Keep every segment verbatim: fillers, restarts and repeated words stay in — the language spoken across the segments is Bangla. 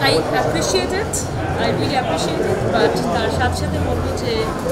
I appreciate it, I really appreciate it, but তার সাথে সাথে বলবো যে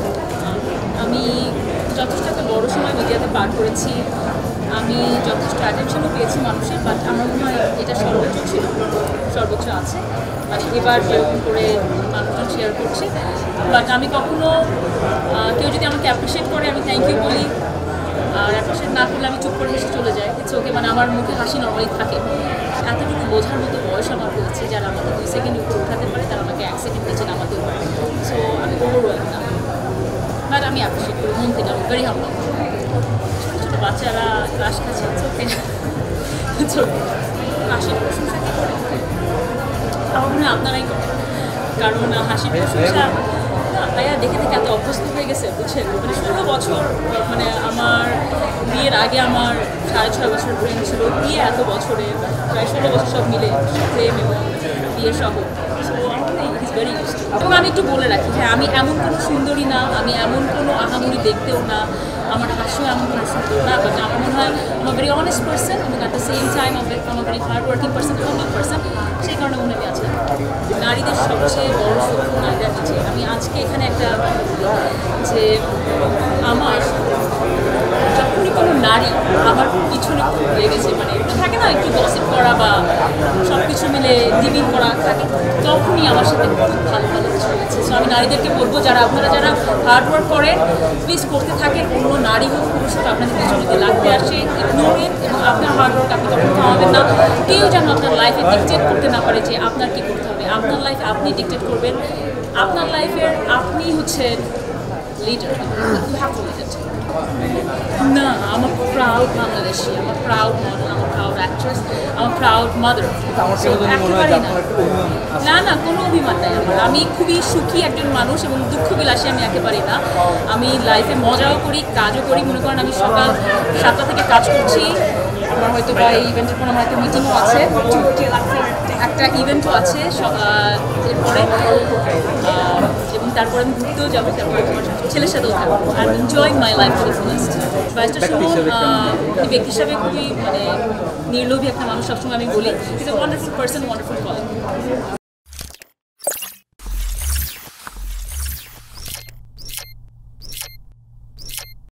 আমি যথেষ্ট একটা বড় সময় মিডিয়াতে পার করেছি, আমি যথেষ্ট অ্যাটেনশনও পেয়েছি মানুষের, বাট আমার মনে হয় এটা সর্বোচ্চ ছিল, সর্বোচ্চ আছে। বাট এবার যেরকম করে মানুষজন শেয়ার করছে, বাট আমি কখনো কেউ যদি আমাকে অ্যাপ্রিসিয়েট করে আমি থ্যাংক ইউ বলি, আর অ্যাপ্রিসিয়েট না করলে আমি চুপ করে হেসে চলে যাই। ইটস ওকে, মানে আমার মুখে হাসি নর্মালি থাকে। এতটুকু বোঝার মতো বয়স আমার হয়েছে, যারা আমাকে দুই সেকেন্ড উপরে উঠাতে পারে তারা আমাকে এক সেকেন্ড নিচে নামাতেও পারে। সো আমি ওভারওয়েলড না, বাট আমি অ্যাপ্রিসিয়েট করি মন থেকে, আমি ভেরি হাম্বল। ছোটো ছোটো বাচ্চারা ক্লাস খাচ্ছে, ইটস ওকে, ইটস ওকে। হাসির প্রশংসা কী করে? আমার মনে হয় আপনারাই করেন, কারণ হাসির প্রশংসা ভাইয়া দেখে দেখে এত অভ্যস্ত হয়ে গেছে, বুঝছেন? মানে ষোলো বছর, মানে আমার বিয়ের আগে আমার সাড়ে ছয় বছর প্রেম ছিল, বিয়ে এত বছরে প্রায় ষোলো বছর সব মিলে প্রেম এবং বিয়ে সহ। So is very use to. এবং আমি একটু বলে রাখি, হ্যাঁ আমি এমন কোনো সুন্দরী না, আমি এমন কোনো আহামরি দেখতেও না, আমার হাসিও এমন কোনো সুন্দর না, বাট আমার মনে হয় আমার ভেরি অনেস্ট পার্সন এবং অ্যাট দ্য সেম টাইম আমার very hard working person, humble person. সেই কারণে মনে হয় আছে নারীদের সবচেয়ে বড় শত্রু নারীরা নিজে। আমি আজকে এখানে একটা যে আমার যখনই কোনো নারী আমার পিছনে খুব লেগেছে, মানে থাকে না একটু গসিপ করা বা সব কিছু মিলে ডিবিং করা থাকে, তখনই আমার সাথে খুব ভালো ভালো কিছু হয়েছে। সো আমি নারীদেরকে বলবো, যারা আপনারা যারা হার্ড ওয়ার্ক করেন প্লিজ করতে থাকেন, অন্য নারী হোক পুরুষ হোক আপনাদের পিছনে যদি লাগতে আসে ইগনোরেন, এবং আপনার হার্ড ওয়ার্ক আপনি কখনো থামাবেন না। কেউ যেন আপনার লাইফে ডিকটেট করতে না পারে যে আপনার কী করতে হবে। আপনার লাইফে আপনি ডিকটেট করবেন, আপনার লাইফের আপনি হচ্ছে leader, you have to lead it. না, I'm a proud Bangladeshi, I'm a proud model, I'm a proud actress, I'm a proud mother. একেবারেই না, না না কোনো অভিমান নাই আমার। আমি খুবই সুখী একজন মানুষ এবং দুঃখ বিলাসী আমি একেবারেই না। আমি লাইফে মজাও করি, কাজও করি। মনে করেন আমি সকাল সাতটা থেকে কাজ করছি, আমার হয়তো বা এই ইভেন্টের পর আমার একটা মিটিংও আছে, একটা ইভেন্টও আছে এরপরে, এবং তারপরে আমি ঘুরতেও যাবো, তারপরে তোমার ছেলের সাথেও থাকবো। I am enjoying my life to the fullest. বাইশটা সময় ব্যক্তি হিসাবে খুবই মানে নির্লোভী একটা মানুষ, সবসময় আমি বলি is a wonderful person, wonderful colleague.